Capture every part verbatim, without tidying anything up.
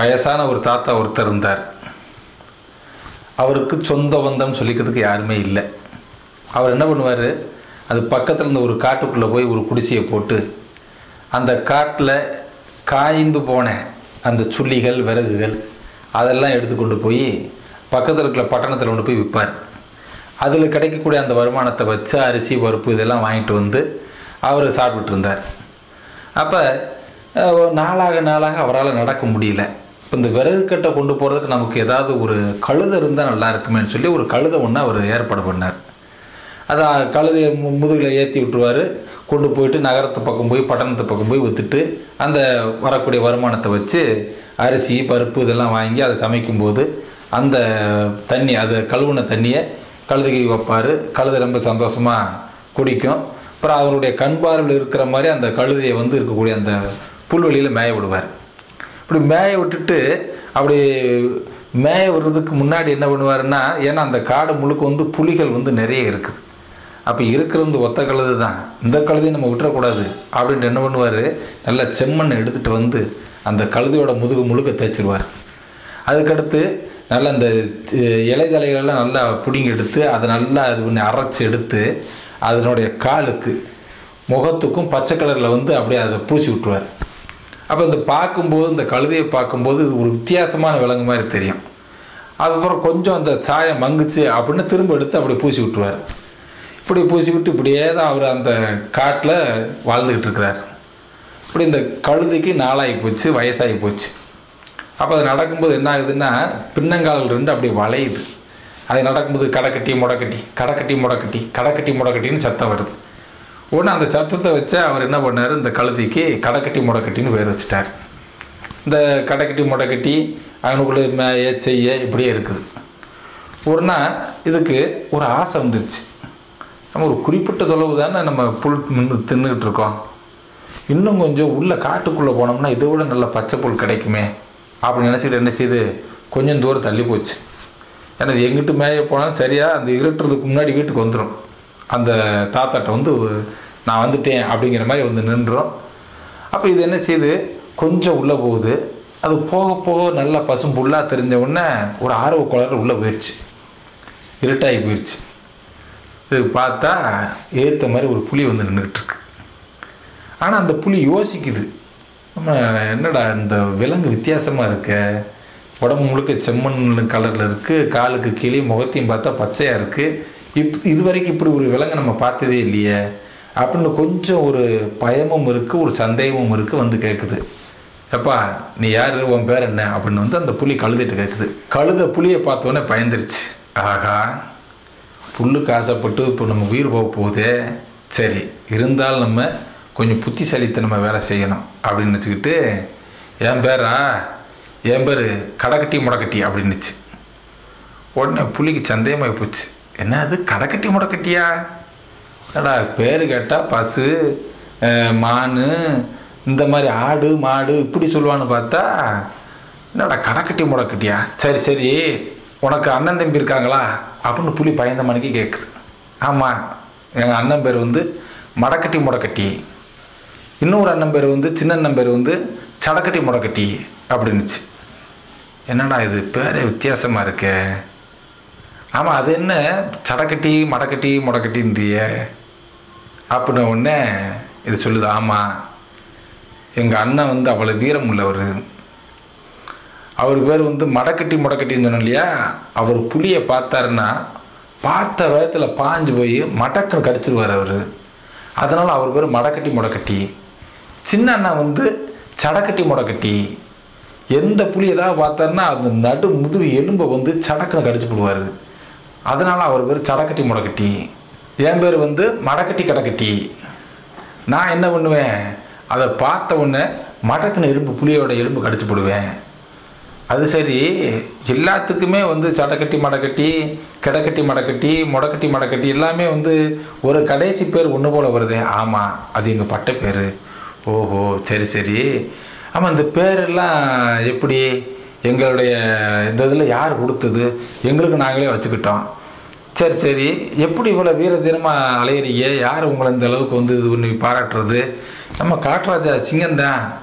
வயசான ஒரு தாத்தா ஒருத்தர் இருந்தார். அவருக்கு சொந்த பந்தம்னு சொல்லிக்கிறதுக்கு யாருமே இல்லை. அவர் என்ன பண்ணுவார், அது பக்கத்தில் இருந்த ஒரு காட்டுக்குள்ளே போய் ஒரு குடிசையை போட்டு அந்த காட்டில் காய்ந்து போன அந்த சுள்ளிகள் விறகுகள் அதெல்லாம் எடுத்துக்கொண்டு போய் பக்கத்தில் இருக்கிற பட்டணத்தில் கொண்டு போய் விற்பார். அதில் கிடைக்கக்கூடிய அந்த வருமானத்தை வச்சு அரிசி பருப்பு இதெல்லாம் வாங்கிட்டு வந்து அவர் சாப்பிட்டுட்டு இருந்தார். அப்போ நாளாக நாளாக அவரால் நடக்க முடியல. இப்போ இந்த விறகு கட்டை கொண்டு போகிறதுக்கு நமக்கு ஏதாவது ஒரு கழுதை இருந்தால் நல்லா இருக்குமேன்னு சொல்லி ஒரு கழுதை ஒன்று அவர் ஏற்பாடு பண்ணார். அதை கழுதையை முதுகில் ஏற்றி விட்டுருவார். கொண்டு போயிட்டு நகரத்து பக்கம் போய் பட்டணத்து பக்கம் போய் விற்றுட்டு அந்த வரக்கூடிய வருமானத்தை வச்சு அரிசி பருப்பு இதெல்லாம் வாங்கி அதை சமைக்கும்போது அந்த தண்ணி அதை கழுவுன தண்ணியை கழுதைக்கு வைப்பார். கழுதை ரொம்ப சந்தோஷமாக குடிக்கும். அப்புறம் அவருடைய கண் பார்வையில் இருக்கிற மாதிரி அந்த கழுதையை வந்து இருக்கக்கூடிய அந்த புல்வெளியில் மேய விடுவார். இப்படி மேய விட்டுட்டு அப்படி மேய விடுறதுக்கு முன்னாடி என்ன பண்ணுவாருன்னா, ஏன்னா அந்த காடு முழுக்க வந்து புலிகள் வந்து நிறைய இருக்குது. அப்போ இருக்கிறது ஒத்த கழுது தான், இந்த கழுதையை நம்ம விட்டுறக்கூடாது அப்படின்ட்டு என்ன பண்ணுவார், நல்லா செம்மண்ணை எடுத்துகிட்டு வந்து அந்த கழுதையோட முதுகு முழுக்க தேய்ச்சிருவார். அதுக்கடுத்து நல்லா இந்த இலைதலைகளெல்லாம் நல்லா பிடிங்கி எடுத்து அதை நல்லா அது பண்ணி அரைச்சி எடுத்து அதனுடைய காலுக்கு முகத்துக்கும் பச்சை கலரில் வந்து அப்படியே அதை பூசி விட்டுருவார். அப்போ இந்த பார்க்கும்போது இந்த கழுதையை பார்க்கும்போது இது ஒரு வித்தியாசமான விலங்கு மாதிரி தெரியும். அதுக்கப்புறம் கொஞ்சம் அந்த சாயம் மங்குச்சு அப்படின்னு திரும்ப எடுத்து அப்படி பூசி விட்டுருவார். இப்படி பூசி விட்டு இப்படியே தான் அவர் அந்த காட்டில் வாழ்ந்துக்கிட்டு இருக்கிறார். இப்படி இந்த கழுதைக்கு நாளாகி போச்சு, வயசாகி போச்சு. அப்போ அது நடக்கும்போது என்ன ஆகுதுன்னா, பின்னங்கால் ரெண்டு அப்படி வளையுது. அது நடக்கும்போது கடைக்கட்டி முடக்கட்டி கடைக்கட்டி முடக்கட்டி கடைக்கட்டி முடக்கட்டின்னு சத்தம் வருது. உடனே அந்த சத்தத்தை வச்சு அவர் என்ன பண்ணார், இந்த கழுதைக்கு கடைக்கட்டி முடக்கட்டின்னு பேர் வச்சுட்டார். இந்த கடைக்கட்டி முடக்கட்டி அவனுக்குள்ளே மேய செய்ய இப்படியே இருக்குது. ஒரு நாள் இதுக்கு ஒரு ஆசை வந்துருச்சு. நம்ம ஒரு குறிப்பிட்ட தொலைவு தானே நம்ம புல் தின்னுக்கிட்டு இருக்கோம், இன்னும் கொஞ்சம் உள்ள காட்டுக்குள்ளே போனோம்னா இதை விட நல்ல பச்சை புல் கிடைக்குமே அப்படின்னு நினச்சிக்கிட்டு என்ன செய்யுது, கொஞ்சம் தூரம் தள்ளி போச்சு. ஏன்னா எங்கிட்டு மேய போனாலும் சரியாக அந்த இருட்டுறதுக்கு முன்னாடி வீட்டுக்கு வந்துடும். அந்த தாத்தாட்ட வந்து நான் வந்துட்டேன் அப்படிங்கிற மாதிரி வந்து நின்றோம். அப்போ இது என்ன செய்யுது, கொஞ்சம் உள்ளே போகுது. அது போக போக நல்லா பசும் புல்லாக தெரிஞ்ச உடனே ஒரு ஆர்வ குளர் உள்ளே போயிடுச்சு, இருட்டாகி போயிடுச்சு. இது பார்த்தா ஏற்ற மாதிரி ஒரு புலி வந்து நின்றுக்கிட்டு இருக்கு. ஆனால் அந்த புலி யோசிக்குது, நம்ம என்னடா இந்த விலங்கு வித்தியாசமாக இருக்க, உடம்பு முழுக்க செம்மண் கலரில் இருக்குது, காலுக்கு கீழே முகத்தையும் பார்த்தா பச்சையாக இருக்குது, இப் இது வரைக்கும் இப்படி ஒரு விலங்கு நம்ம பார்த்ததே இல்லையே அப்படின்னு கொஞ்சம் ஒரு பயமும் இருக்குது, ஒரு சந்தேகமும் இருக்குது. வந்து கேட்குது, எப்பா நீ யார், உன் பேர் என்ன அப்படின்னு வந்து அந்த புலி கழுதிட்டு கேட்குது. கழுத புலியை பார்த்தோன்னே பயந்துருச்சு. ஆகா, புல்லுக்கு ஆசைப்பட்டு இப்போ நம்ம உயிர் போக போகுதே, சரி இருந்தாலும் நம்ம கொஞ்சம் புத்திசாலித்தனமாக வேலை செய்யணும் அப்படின்னு நினச்சிக்கிட்டு, என் பேரா, என் பேர் கடைக்கட்டி முடக்கட்டி அப்படின்னுச்சு. உடனே புலிக்கு சந்தேகமாகி போச்சு, என்ன அது கடைக்கட்டி முடக்கட்டியா, ஏடா பேர் கேட்டால் பசு மான் இந்த மாதிரி ஆடு மாடு இப்படி சொல்லுவான்னு பார்த்தா என்னடா கடைக்கட்டி முடக்கட்டியா, சரி சரி உனக்கு அண்ணன் தம்பி இருக்காங்களா அப்படின்னு புலி பயந்த மணிக்கு கேட்குது. ஆமாம், எங்கள் அண்ணன் பேர் வந்து மடக்கட்டி முடக்கட்டி, இன்னொரு அண்ணன் பேர் வந்து சின்ன அண்ணன் பேர் வந்து சடக்கட்டி முடக்கட்டி அப்படின்னுச்சு. என்னடா இது பேரே வித்தியாசமாக இருக்கே, ஆமாம் அது என்ன சடக்கட்டி மடக்கட்டி முடக்கட்டின்றிய அப்படின்ன உடனே இது சொல்லுது, ஆமாம் எங்கள் அண்ணன் வந்து அவ்வளோ வீரம் உள்ளவர், அவர் பேர் வந்து மடக்கட்டி முடக்கட்டின்னு சொன்னோம் இல்லையா, அவர் புலியை பார்த்தாருன்னா பார்த்த வேகத்தில் பாஞ்சு போய் மடக்குன்னு கடிச்சிருவார் அவர், அதனால் அவர் பேர் மடக்கட்டி முடக்கட்டி. சின்ன அண்ணா வந்து சடக்கட்டி முடக்கட்டி, எந்த புலி ஏதாவது பார்த்தாருன்னா அந்த நடு முதுகு எலும்பை வந்து சடக்குன்னு கடிச்சு போடுவார், அதனால் அவர் பேர் சடக்கட்டி முடக்கட்டி. என் பேர் வந்து மடக்கட்டி கடக்கட்டி. நான் என்ன பண்ணுவேன், அதை பார்த்த உடனே மடக்குன்னு எலும்பு புலியோட எலும்பு கடிச்சு போடுவேன். அது சரி, எல்லாத்துக்குமே வந்து சடக்கட்டி மடக்கட்டி கிடக்கட்டி மடக்கட்டி முடக்கட்டி மடக்கட்டி எல்லாமே வந்து ஒரு கடைசி பேர் ஒன்று போல் வருது. ஆமாம், அது எங்கள் பட்ட பேர். ஓஹோ சரி சரி, ஆமாம் இந்த பேரெல்லாம் எப்படி, எங்களுடைய இந்த இதில் யார் கொடுத்தது, எங்களுக்கு நாங்களே வச்சுக்கிட்டோம். சரி சரி, எப்படி இவ்வளோ வீர தீரமாக அலையிறீங்க, யார் உங்களை இந்த அளவுக்கு வந்து இது பண்ணி பாராட்டுறது, நம்ம காட்டுராஜா சிங்கம்தான்,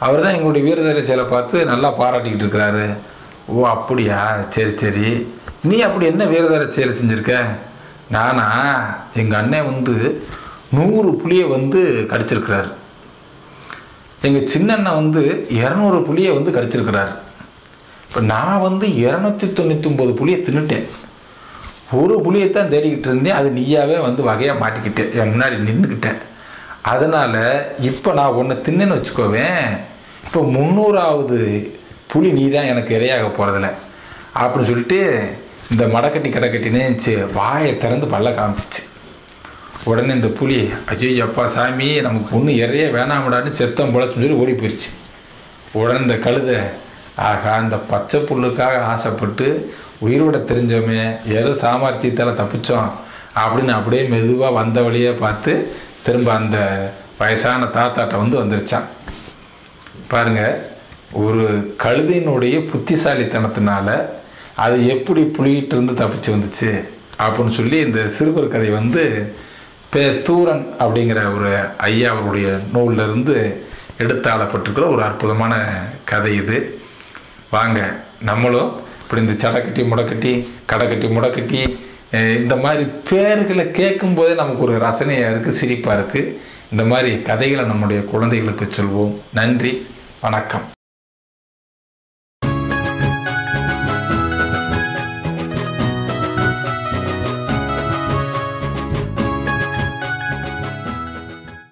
அவர் தான் எங்களுடைய வீரதீர செயலை பார்த்து நல்லா பாராட்டிக்கிட்டு இருக்கிறாரு. ஓ அப்படியா, சரி சரி. நீ அப்படி என்ன வீரதீர செயல் செஞ்சுருக்க? நானா, எங்கள் அண்ணன் வந்து நூறு புலியை வந்து கடிச்சிருக்கிறார். எங்கள் சின்ன அண்ணன் வந்து இரநூறு புலியை வந்து கடிச்சிருக்கிறார். இப்போ நான் வந்து இரநூத்தி தொண்ணூற்றி ஒம்பது புலியை தின்னுட்டேன். ஒரு புளியைத்தான் தேடிக்கிட்டு இருந்தேன். அது நீயாவே வந்து வகையாக மாட்டிக்கிட்டேன், என் முன்னாடி நின்றுக்கிட்டேன். அதனால் இப்போ நான் ஒன்று தின்னேன்னு வச்சுக்கோவேன், இப்போ முந்நூறாவது புலி நீ தான் எனக்கு இரையாக போகிறதில்ல அப்படின்னு சொல்லிட்டு இந்த மடக்கட்டி கடக்கட்டினேச்சு வாயை திறந்து பல்ல காமிச்சிச்சு. உடனே இந்த புலி, அஜய் அப்பா சாமி நமக்கு ஒன்று இறைய வேணாமடான்னு செத்தம் பொழச்சுன்னு சொல்லி ஓடி போயிடுச்சு. உடனே இந்த கழுதை, ஆகா இந்த பச்சை புல்லுக்காக ஆசைப்பட்டு உயிரோட தெரிஞ்சோமே, ஏதோ சாமர்த்தியத்தால் தப்பிச்சோம் அப்படின்னு அப்படியே மெதுவாக வந்த வழியே பார்த்து திரும்ப அந்த வயசான தாத்தாட்ட வந்து வந்துருச்சான். பாருங்கள், ஒரு கழுதையினுடைய புத்திசாலித்தனத்தினால அது எப்படி புலிகிட்டு இருந்து தப்பிச்சு வந்துச்சு அப்படின்னு சொல்லி இந்த சிறுவர் கதை வந்து பே தூரன் அப்படிங்கிற ஒரு ஐயா அவருடைய நூலிலிருந்து எடுத்தாளப்பட்டிருக்கிற ஒரு அற்புதமான கதை இது. வாங்க நம்மளும் இப்படி இந்த சடைக்கட்டி முடக்கட்டி கடைக்கட்டி முடக்கட்டி இந்த மாதிரி பேர்களை கேட்கும் போதே நமக்கு ஒரு ரசனையாக இருக்குது, சிரிப்பாக இருக்குது. இந்த மாதிரி கதைகளை நம்முடைய குழந்தைகளுக்கு சொல்வோம். நன்றி, வணக்கம்.